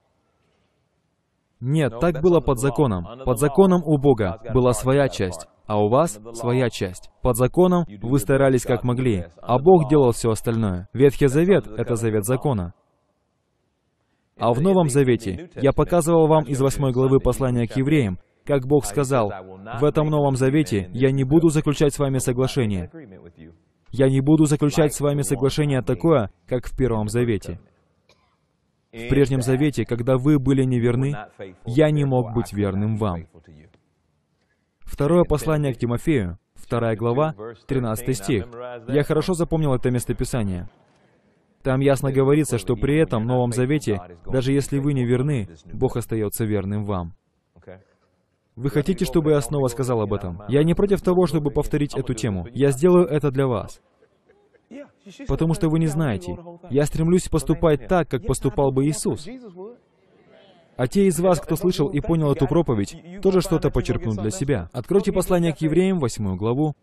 Speaker 2: Нет, так было под законом. Под законом у Бога была своя часть, а у вас своя часть. Под законом вы старались как могли, а Бог делал все остальное. Ветхий Завет — это завет закона. А в Новом Завете я показывал вам из восьмой главы послания к евреям, как Бог сказал: «В этом Новом Завете я не буду заключать с вами соглашение. Я не буду заключать с вами соглашение такое, как в Первом Завете». В Прежнем Завете, когда вы были неверны, я не мог быть верным вам. Второе послание к Тимофею, вторая глава, тринадцатый стих. Я хорошо запомнил это местописание. Там ясно говорится, что при этом Новом Завете, даже если вы не верны, Бог остается верным вам. Вы хотите, чтобы я снова сказал об этом? Я не против того, чтобы повторить эту тему. Я сделаю это для вас. Потому что вы не знаете. Я стремлюсь поступать так, как поступал бы Иисус. А те из вас, кто слышал и понял эту проповедь, тоже что-то почерпнут для себя. Откройте послание к евреям, восьмую главу.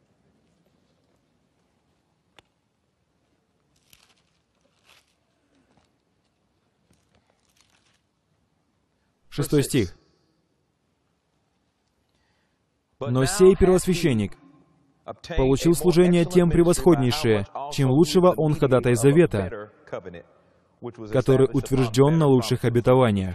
Speaker 2: Шестой стих. «Но сей первосвященник получил служение тем превосходнейшее, чем лучшего он ходатай завета, который утвержден на лучших обетованиях».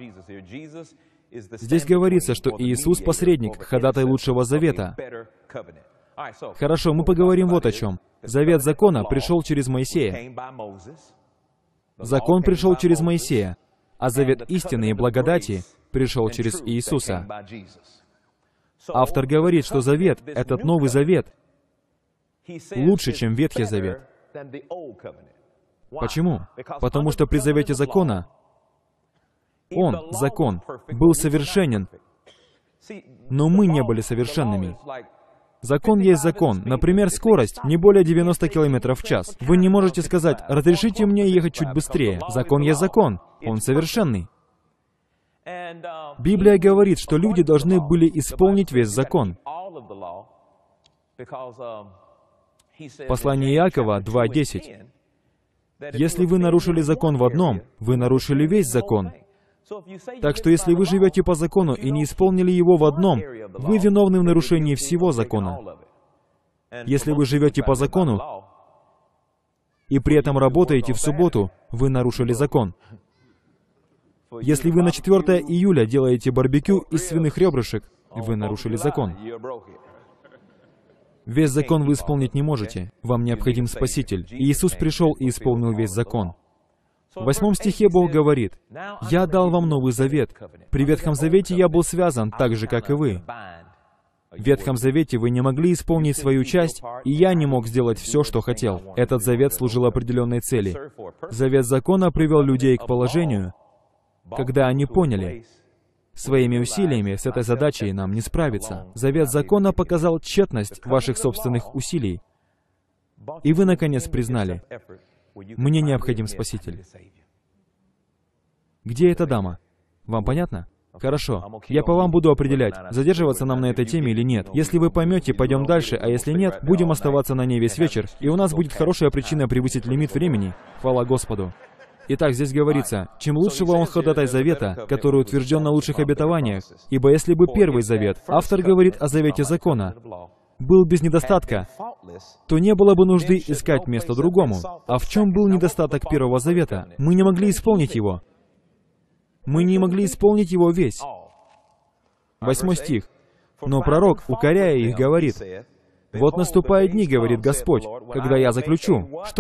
Speaker 2: Здесь говорится, что Иисус — посредник, ходатай лучшего завета. Хорошо, мы поговорим вот о чем. Завет закона пришел через Моисея. Закон пришел через Моисея, а завет истины и благодати пришел через Иисуса. Автор говорит, что завет, этот Новый Завет, лучше, чем Ветхий Завет. Почему? Потому что при завете закона он, закон, был совершенен, но мы не были совершенными. Закон есть закон. Например, скорость не более девяноста километров в час. Вы не можете сказать: «Разрешите мне ехать чуть быстрее». Закон есть закон. Он совершенный. Библия говорит, что люди должны были исполнить весь закон. Послание Иакова два десять. Если вы нарушили закон в одном, вы нарушили весь закон. Так что если вы живете по закону и не исполнили его в одном, вы виновны в нарушении всего закона. Если вы живете по закону и при этом работаете в субботу, вы нарушили закон. Если вы на четвёртое июля делаете барбекю из свиных ребрышек, вы нарушили закон. Весь закон вы исполнить не можете. Вам необходим Спаситель. И Иисус пришел и исполнил весь закон. В восьмом стихе Бог говорит: «Я дал вам Новый Завет. При Ветхом Завете я был связан, так же, как и вы. В Ветхом Завете вы не могли исполнить свою часть, и я не мог сделать все, что хотел. Этот завет служил определенной цели. Завет закона привел людей к положению, когда они поняли, своими усилиями с этой задачей нам не справиться. Завет закона показал тщетность ваших собственных усилий. И вы, наконец, признали: мне необходим Спаситель. Где эта дама? Вам понятно? Хорошо. Я по вам буду определять, задерживаться нам на этой теме или нет. Если вы поймете, пойдем дальше, а если нет, будем оставаться на ней весь вечер, и у нас будет хорошая причина превысить лимит времени. Хвала Господу. Итак, здесь говорится: чем лучшего он ходатай завета, который утвержден на лучших обетованиях. Ибо если бы первый завет, автор говорит о завете закона, был без недостатка, то не было бы нужды искать место другому. А в чем был недостаток Первого Завета? Мы не могли исполнить его. Мы не могли исполнить его весь. Восьмой стих. «Но пророк, укоряя их, говорит: вот наступают дни, говорит Господь, когда я заключу». Что?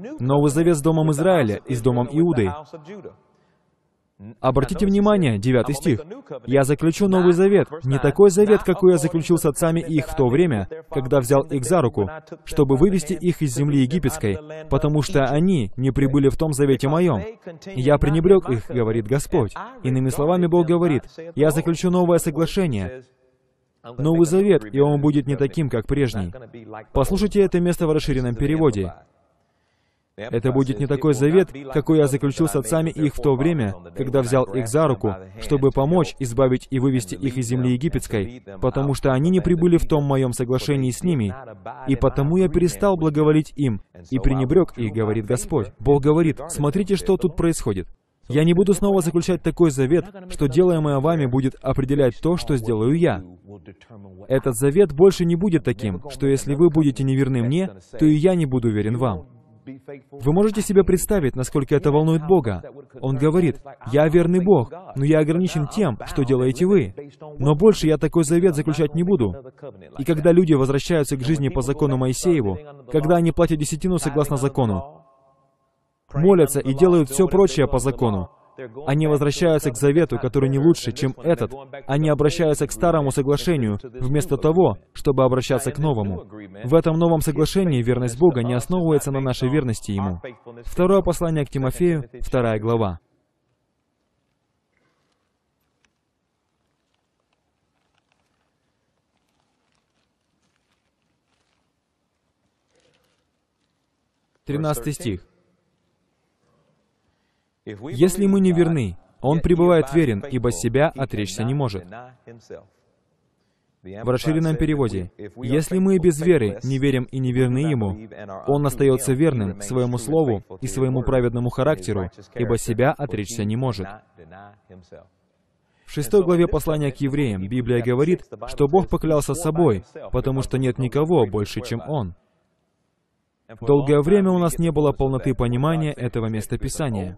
Speaker 2: Новый Завет с Домом Израиля и с Домом Иуды. Обратите внимание, девятый стих. «Я заключу Новый Завет, не такой завет, какой я заключил с отцами их в то время, когда взял их за руку, чтобы вывести их из земли египетской, потому что они не прибыли в том завете моем. Я пренебрег их, говорит Господь». Иными словами, Бог говорит, «Я заключу новое соглашение, Новый Завет, и он будет не таким, как прежний». Послушайте это место в расширенном переводе. «Это будет не такой завет, какой я заключил с отцами их в то время, когда взял их за руку, чтобы помочь избавить и вывести их из земли египетской, потому что они не прибыли в том моем соглашении с ними, и потому я перестал благоволить им, и пренебрег их, говорит Господь». Бог говорит, смотрите, что тут происходит. «Я не буду снова заключать такой завет, что делаемое вами будет определять то, что сделаю я. Этот завет больше не будет таким, что если вы будете неверны мне, то и я не буду верен вам». Вы можете себе представить, насколько это волнует Бога? Он говорит, «Я верный Бог, но я ограничен тем, что делаете вы. Но больше я такой завет заключать не буду». И когда люди возвращаются к жизни по закону Моисееву, когда они платят десятину согласно закону, молятся и делают все прочее по закону, они возвращаются к завету, который не лучше, чем этот. Они обращаются к старому соглашению, вместо того, чтобы обращаться к новому. В этом новом соглашении верность Бога не основывается на нашей верности Ему. Второе послание к Тимофею, вторая глава. Тринадцатый стих. «Если мы не верны, он пребывает верен, ибо себя отречься не может». В расширенном переводе, «Если мы без веры не верим и не верны Ему, он остается верным своему слову и своему праведному характеру, ибо себя отречься не может». В шестой главе послания к евреям Библия говорит, что Бог поклялся собой, потому что нет никого больше, чем Он. Долгое время у нас не было полноты понимания этого местописания.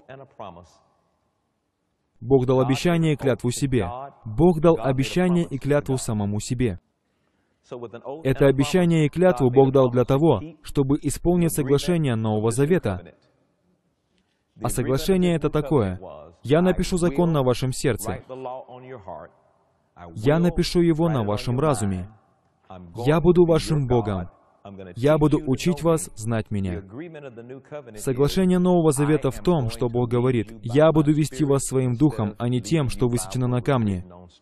Speaker 2: Бог дал обещание и клятву себе. Бог дал обещание и клятву самому себе. Это обещание и клятву Бог дал для того, чтобы исполнить соглашение Нового Завета. А соглашение это такое. «Я напишу закон на вашем сердце. Я напишу его на вашем разуме. Я буду вашим Богом. Я буду учить вас знать Меня». Соглашение Нового Завета в том, что Бог говорит, «Я буду вести вас своим духом, а не тем, что высечено на камне.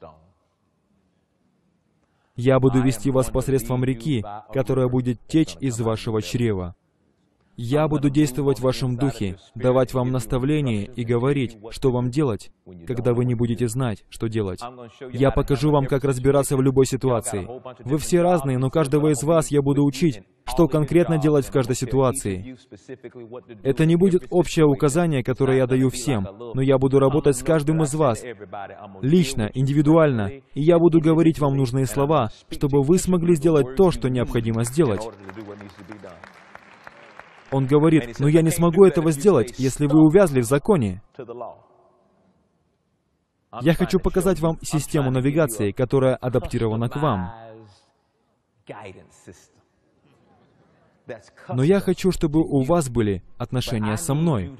Speaker 2: Я буду вести вас посредством реки, которая будет течь из вашего чрева. Я буду действовать в вашем духе, давать вам наставления и говорить, что вам делать, когда вы не будете знать, что делать. Я покажу вам, как разбираться в любой ситуации. Вы все разные, но каждого из вас я буду учить, что конкретно делать в каждой ситуации. Это не будет общее указание, которое я даю всем, но я буду работать с каждым из вас, лично, индивидуально, и я буду говорить вам нужные слова, чтобы вы смогли сделать то, что необходимо сделать. Он говорит, «Но я не смогу этого сделать, если вы увязли в законе». Я хочу показать вам систему навигации, которая адаптирована к вам. Но я хочу, чтобы у вас были отношения со мной,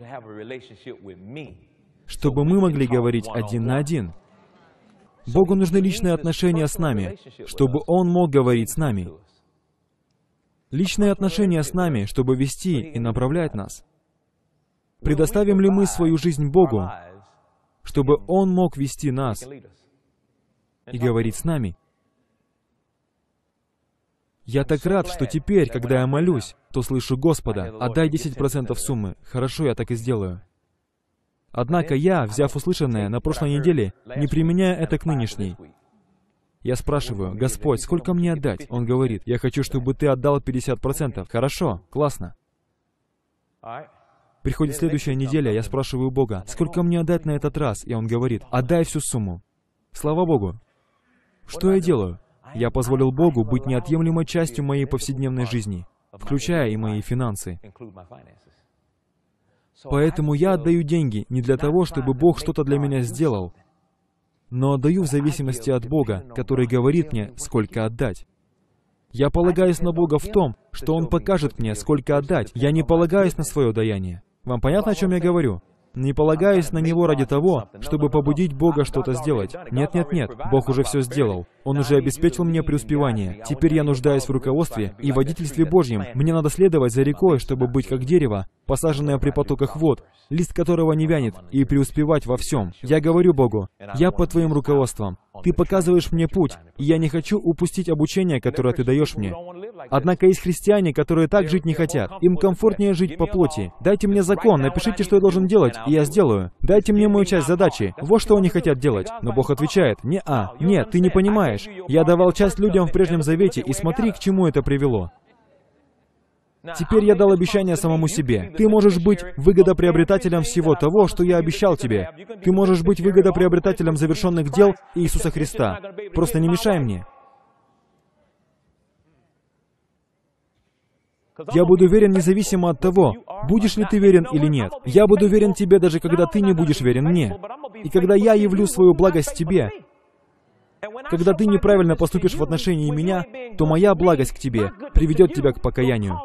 Speaker 2: чтобы мы могли говорить один на один. Богу нужны личные отношения с нами, чтобы Он мог говорить с нами. Личные отношения с нами, чтобы вести и направлять нас. Предоставим ли мы свою жизнь Богу, чтобы Он мог вести нас и говорить с нами? Я так рад, что теперь, когда я молюсь, то слышу Господа, «Отдай десять процентов суммы». Хорошо, я так и сделаю. Однако я, взяв услышанное на прошлой неделе, не применяя это к нынешней, я спрашиваю, «Господь, сколько мне отдать?» Он говорит, «Я хочу, чтобы ты отдал пятьдесят процентов». Хорошо, классно. Приходит следующая неделя, я спрашиваю Бога, «Сколько мне отдать на этот раз?» И Он говорит, «Отдай всю сумму». Слава Богу. Что я делаю? Я позволил Богу быть неотъемлемой частью моей повседневной жизни, включая и мои финансы. Поэтому я отдаю деньги не для того, чтобы Бог что-то для меня сделал, но отдаю в зависимости от Бога, который говорит мне, сколько отдать. Я полагаюсь на Бога в том, что Он покажет мне, сколько отдать. Я не полагаюсь на свое даяние. Вам понятно, о чем я говорю? Не полагаюсь на Него ради того, чтобы побудить Бога что-то сделать. Нет, нет, нет. Бог уже все сделал. Он уже обеспечил мне преуспевание. Теперь я нуждаюсь в руководстве и водительстве Божьем. Мне надо следовать за рекой, чтобы быть как дерево, посаженное при потоках вод, лист которого не вянет, и преуспевать во всем. Я говорю Богу: я под Твоим руководством. Ты показываешь мне путь, и я не хочу упустить обучение, которое Ты даешь мне. Однако есть христиане, которые так жить не хотят. Им комфортнее жить по плоти. Дайте мне закон, напишите, что я должен делать, и я сделаю. Дайте мне мою часть задачи. Вот что они хотят делать. Но Бог отвечает: не-а, нет, ты не понимаешь. Я давал часть людям в Прежнем Завете, и смотри, к чему это привело. Теперь я дал обещание самому себе. Ты можешь быть выгодоприобретателем всего того, что я обещал тебе. Ты можешь быть выгодоприобретателем завершенных дел Иисуса Христа. Просто не мешай мне. Я буду верен независимо от того, будешь ли ты верен или нет. Я буду верен тебе, даже когда ты не будешь верен мне. И когда я явлю свою благость тебе, когда ты неправильно поступишь в отношении меня, то моя благость к тебе приведет тебя к покаянию.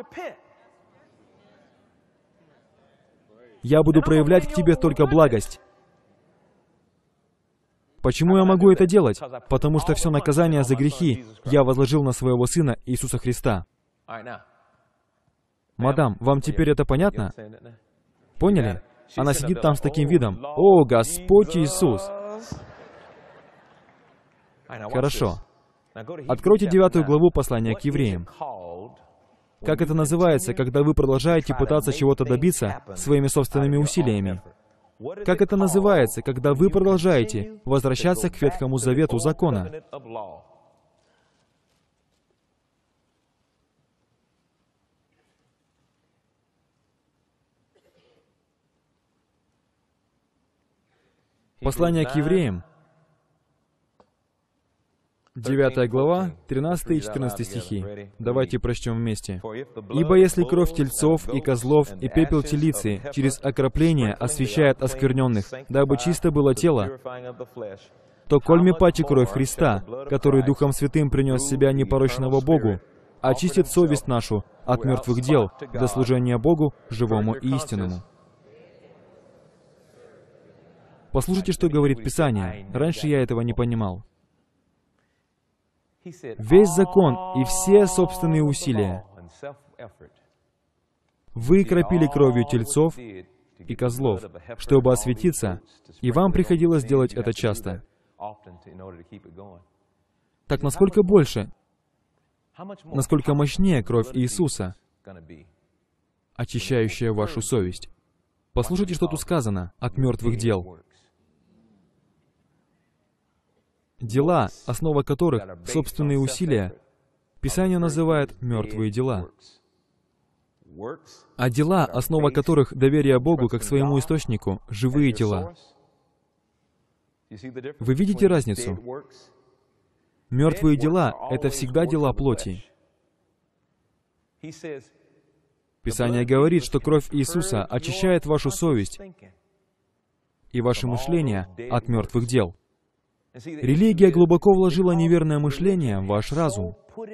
Speaker 2: Я буду проявлять к тебе только благость. Почему я могу это делать? Потому что все наказание за грехи я возложил на своего Сына Иисуса Христа. Мадам, вам теперь это понятно? Поняли? Она сидит там с таким видом. О, Господь Иисус! Хорошо. Откройте девятую главу послания к евреям. Как это называется, когда вы продолжаете пытаться чего-то добиться своими собственными усилиями? Как это называется, когда вы продолжаете возвращаться к Ветхому Завету закона? Послание к евреям, девятая глава, тринадцатый и четырнадцатый стихи. Давайте прочтем вместе. «Ибо если кровь тельцов и козлов и пепел телицы через окропление освящает оскверненных, дабы чисто было тело, то кольми паче кровь Христа, который Духом Святым принес себя непорочного Богу, очистит совесть нашу от мертвых дел до служения Богу, живому и истинному». Послушайте, что говорит Писание. Раньше я этого не понимал. Весь закон и все собственные усилия вы кропили кровью тельцов и козлов, чтобы осветиться, и вам приходилось делать это часто. Так насколько больше, насколько мощнее кровь Иисуса, очищающая вашу совесть? Послушайте, что тут сказано: от мертвых дел. Дела, основа которых — собственные усилия, Писание называет «мертвые дела». А дела, основа которых — доверие Богу как своему источнику, — живые дела. Вы видите разницу? Мертвые дела — это всегда дела плоти. Писание говорит, что кровь Иисуса очищает вашу совесть и ваше мышление от мертвых дел. Религия глубоко вложила неверное мышление в ваш разум.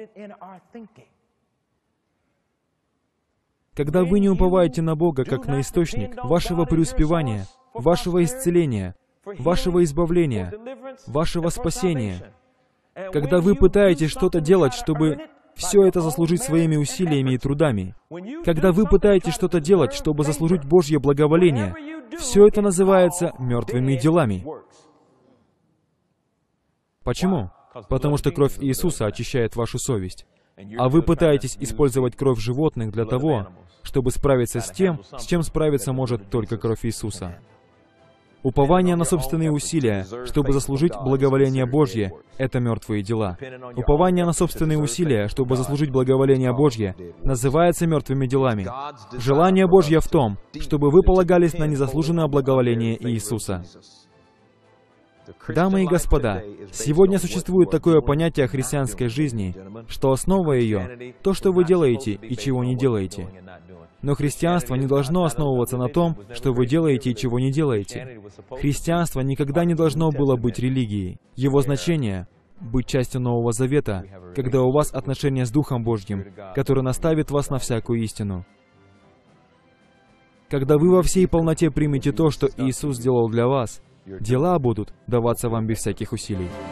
Speaker 2: Когда вы не уповаете на Бога как на источник вашего преуспевания, вашего исцеления, вашего избавления, вашего спасения, когда вы пытаетесь что-то делать, чтобы все это заслужить своими усилиями и трудами, когда вы пытаетесь что-то делать, чтобы заслужить Божье благоволение, все это называется мертвыми делами. Почему? Потому что кровь Иисуса очищает вашу совесть. А вы пытаетесь использовать кровь животных для того, чтобы справиться с тем, с чем справиться может только кровь Иисуса. Упование на собственные усилия, чтобы заслужить благоволение Божье, — это мертвые дела. Упование на собственные усилия, чтобы заслужить благоволение Божье, называется мертвыми делами. Желание Божье в том, чтобы вы полагались на незаслуженное благоволение Иисуса. Дамы и господа, сегодня существует такое понятие о христианской жизни, что основа ее — то, что вы делаете и чего не делаете. Но христианство не должно основываться на том, что вы делаете и чего не делаете. Христианство никогда не должно было быть религией. Его значение быть частью Нового Завета, когда у вас отношения с Духом Божьим, который наставит вас на всякую истину. Когда вы во всей полноте примете то, что Иисус сделал для вас, дела будут даваться вам без всяких усилий.